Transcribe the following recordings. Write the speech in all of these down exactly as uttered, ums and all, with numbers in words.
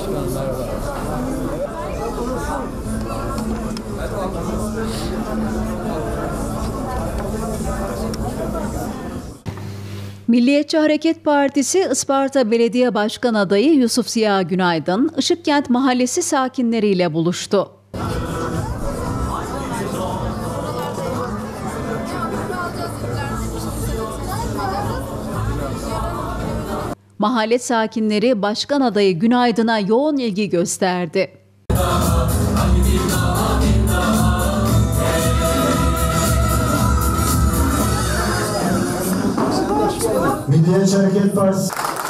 Milliyetçi Hareket Partisi Isparta Belediye Başkan Adayı Yusuf Ziya Günaydın, Işıkkent Mahallesi sakinleriyle buluştu. Mahalle sakinleri Başkan Adayı Günaydın'a yoğun ilgi gösterdi. Milliyetçi Hareket Partisi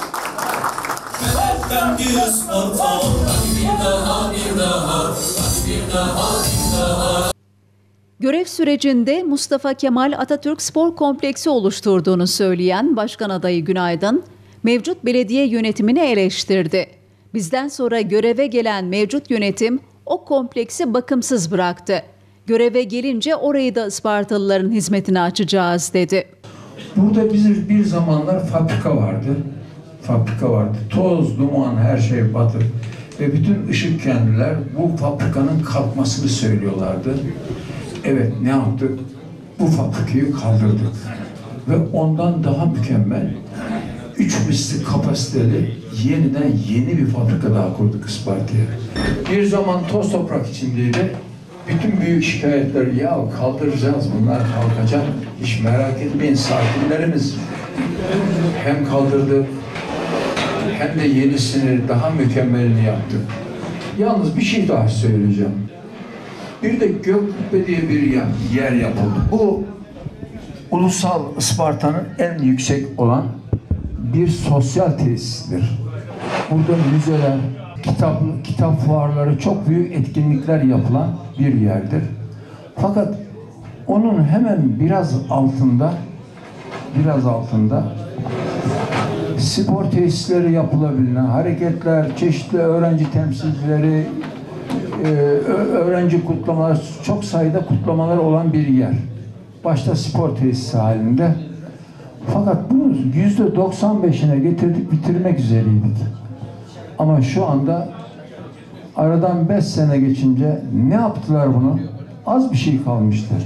görev sürecinde Mustafa Kemal Atatürk Spor Kompleksi oluşturduğunu söyleyen Başkan Adayı Günaydın, mevcut belediye yönetimini eleştirdi. Bizden sonra göreve gelen mevcut yönetim o kompleksi bakımsız bıraktı. Göreve gelince orayı da Ispartalıların hizmetine açacağız dedi. Burada bizim bir zamanlar fabrika vardı. Fabrika vardı. Toz, duman, her şey batır. Ve bütün Işıkkentliler bu fabrikanın kalkmasını söylüyorlardı. Evet, ne yaptık? Bu fabrikayı kaldırdık. Ve ondan daha mükemmel, üç misli kapasiteli, yeniden yeni bir fabrika daha kurduk Isparta'ya. Bir zaman toz toprak içindeydi. Bütün büyük şikayetleri, ya kaldıracağız, bunlar kalkacak, hiç merak etmeyin, sakinlerimiz hem kaldırdı hem de yenisini, daha mükemmelini yaptı. Yalnız bir şey daha söyleyeceğim. Bir de Gökkuppe diye bir yer yapıldı. Bu ulusal Isparta'nın en yüksek olan bir sosyal tesistir. Burada müzeler, kitap, kitap fuarları, çok büyük etkinlikler yapılan bir yerdir. Fakat onun hemen biraz altında, biraz altında spor tesisleri yapılabilen, hareketler, çeşitli öğrenci temsilcileri, e, öğrenci kutlamalar, çok sayıda kutlamalar olan bir yer. Başta spor tesisi halinde. Fakat bunu yüzde doksan beşine getirdik, bitirmek üzereydik. Ama şu anda aradan beş sene geçince ne yaptılar bunu? Az bir şey kalmıştır.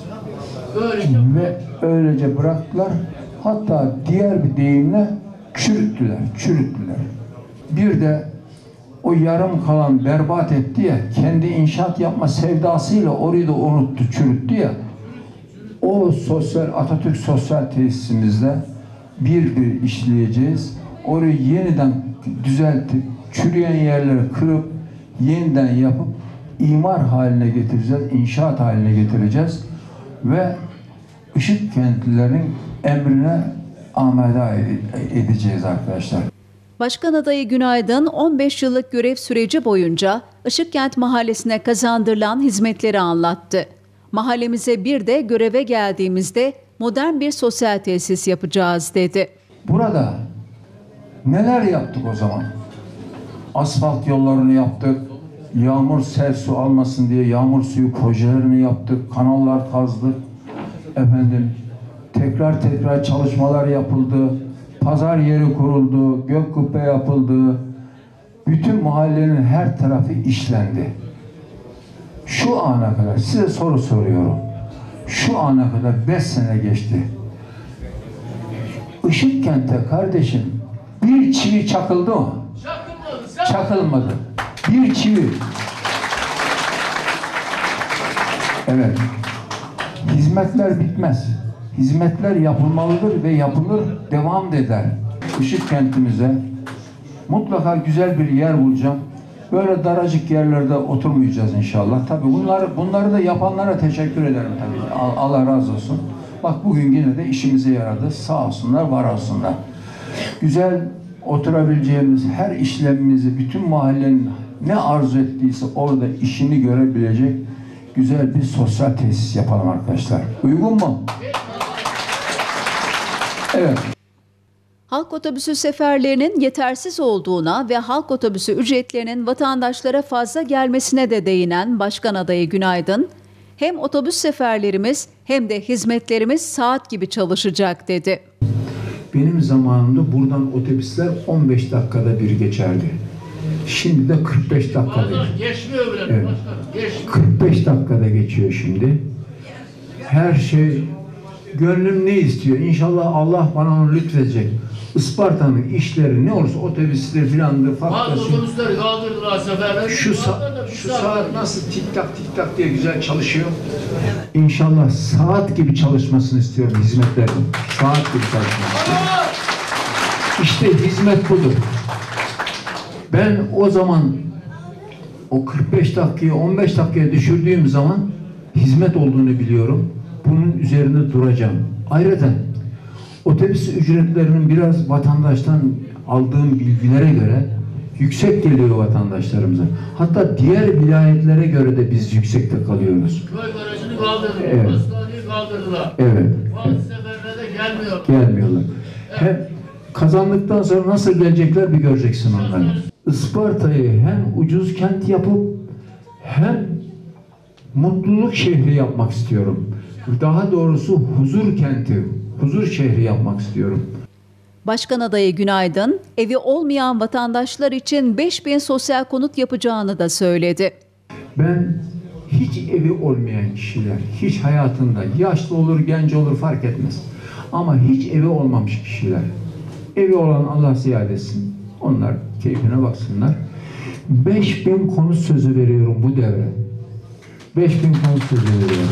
Ve öylece bıraktılar. Hatta diğer bir deyimle çürüttüler, çürüttüler. Bir de o yarım kalan berbat etti ya, kendi inşaat yapma sevdasıyla orayı da unuttu, çürüttü ya. O sosyal, Atatürk sosyal tesisimizde bir bir işleyeceğiz. Orayı yeniden düzeltip, çürüyen yerleri kırıp, yeniden yapıp, imar haline getireceğiz, inşaat haline getireceğiz. Ve Işıkkentlilerin emrine amade edeceğiz arkadaşlar. Başkan Adayı Günaydın, on beş yıllık görev süreci boyunca Işıkkent Mahallesi'ne kazandırılan hizmetleri anlattı. Mahallemize bir de göreve geldiğimizde modern bir sosyal tesis yapacağız dedi. Burada neler yaptık o zaman? Asfalt yollarını yaptık, yağmur sel su almasın diye yağmur suyu projelerini yaptık, kanallar kazdık. Efendim, tekrar tekrar çalışmalar yapıldı, pazar yeri kuruldu, Gökkubbe yapıldı. Bütün mahallenin her tarafı işlendi. Şu ana kadar size soru soruyorum. Şu ana kadar beş sene geçti. Işıkkent'te kardeşim bir çivi çakıldı mı? Çakılmadı. Çakılmadı. Bir çivi. Evet. Hizmetler bitmez. Hizmetler yapılmalıdır ve yapılır, devam eder. Işıkkent'imize mutlaka güzel bir yer bulacağım. Böyle daracık yerlerde oturmayacağız inşallah. Tabii bunları, bunları da yapanlara teşekkür ederim tabii. Allah razı olsun. Bak bugün yine de işimize yaradı. Sağ olsunlar, var olsunlar. Güzel oturabileceğimiz her işlemimizi, bütün mahallenin ne arzu ettiyse orada işini görebilecek güzel bir sosyal tesis yapalım arkadaşlar. Uygun mu? Evet. Halk otobüsü seferlerinin yetersiz olduğuna ve halk otobüsü ücretlerinin vatandaşlara fazla gelmesine de değinen Başkan Adayı Günaydın, hem otobüs seferlerimiz hem de hizmetlerimiz saat gibi çalışacak dedi. Benim zamanımda buradan otobüsler on beş dakikada bir geçerdi. Şimdi de kırk beş dakikada. Geçmiyor bile. Evet. kırk beş dakikada geçiyor şimdi. Her şey, gönlüm ne istiyor? İnşallah Allah bana onu lütfedecek. Isparta'nın işleri ne olursa otobüsleri filandır, Bazı fabrikası. otobüsleri kaldırdılar seferleri. Şu, sa şu saat nasıl tik tak tik tak diye güzel çalışıyor. İnşallah saat gibi çalışmasını istiyorum hizmetlerin. Saat gibi çalışmasını. İşte hizmet budur. Ben o zaman o kırk beş dakikaya on beş dakikaya düşürdüğüm zaman hizmet olduğunu biliyorum. Bunun üzerinde duracağım. Ayrıca otobüs ücretlerinin biraz vatandaştan aldığım bilgilere göre yüksek geliyor vatandaşlarımıza. Hatta diğer vilayetlere göre de biz yüksekte kalıyoruz. Köy garajını kaldırdılar. Evet. Hastaneyi kaldırdılar. Evet. Bazı seferlerde gelmiyor. Gelmiyorlar. Hem kazandıktan sonra nasıl gelecekler bir göreceksin onları. Isparta'yı hem ucuz kent yapıp hem mutluluk şehri yapmak istiyorum. Daha doğrusu huzur kenti, huzur şehri yapmak istiyorum. Başkan adayı Günaydın, evi olmayan vatandaşlar için beş bin sosyal konut yapacağını da söyledi. Ben hiç evi olmayan kişiler, hiç hayatında yaşlı olur, genç olur fark etmez. Ama hiç evi olmamış kişiler, evi olan Allah ziyade etsin. Onlar keyfine baksınlar. beş bin konut sözü veriyorum bu devre. beş bin konut sözü veriyorum.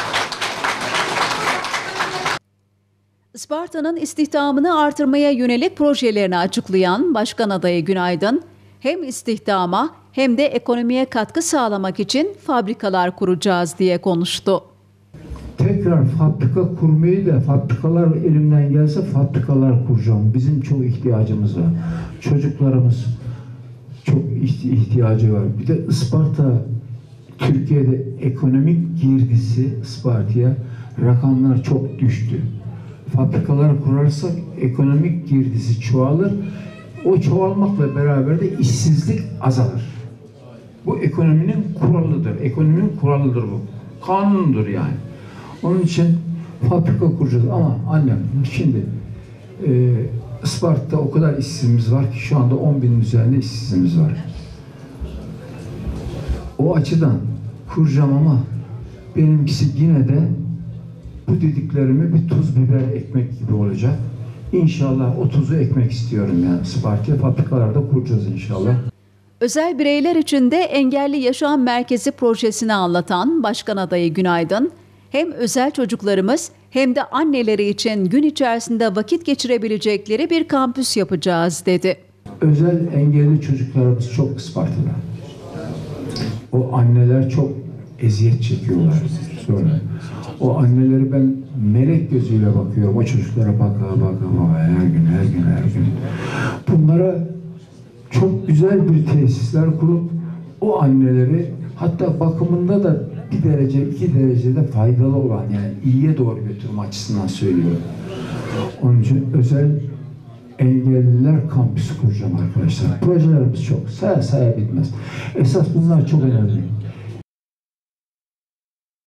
Isparta'nın istihdamını artırmaya yönelik projelerini açıklayan Başkan adayı Günaydın, hem istihdama hem de ekonomiye katkı sağlamak için fabrikalar kuracağız diye konuştu. Tekrar fabrika kurmayı da fabrikalar elimden gelse fabrikalar kuracağım. Bizim çok ihtiyacımız var. Çocuklarımız çok ihtiyacı var. Bir de Isparta Türkiye'de ekonomik girdisi Isparta'ya rakamlar çok düştü. Fabrikalar kurarsak ekonomik girdisi çoğalır. O çoğalmakla beraber de işsizlik azalır. Bu ekonominin kuralıdır. Ekonominin kuralıdır bu. Kanundur yani. Onun için fabrika kuracağız ama annem şimdi e, Isparta'da o kadar işsizimiz var ki şu anda on binin üzerinde işsizimiz var. O açıdan kuracağım ama benimkisi yine de bu dediklerimi bir tuz biber ekmek gibi olacak. İnşallah o tuzu ekmek istiyorum yani. Isparta'ya fabrikalarda kuracağız inşallah. Özel bireyler için de Engelli Yaşam Merkezi projesini anlatan Başkan adayı Günaydın, hem özel çocuklarımız hem de anneleri için gün içerisinde vakit geçirebilecekleri bir kampüs yapacağız dedi. Özel engelli çocuklarımız çok Isparta'da. O anneler çok eziyet çekiyorlar sonra. O anneleri ben melek gözüyle bakıyorum. O çocuklara baka baka baka her gün her gün her gün. Bunlara çok güzel bir tesisler kurup o anneleri hatta bakımında da bir derece iki derecede faydalı olan yani iyiye doğru götürme açısından söylüyorum. Onun için özel engelliler kampüsü kuracağım arkadaşlar. Projelerimiz çok. Saya saya bitmez. Esas bunlar çok önemli.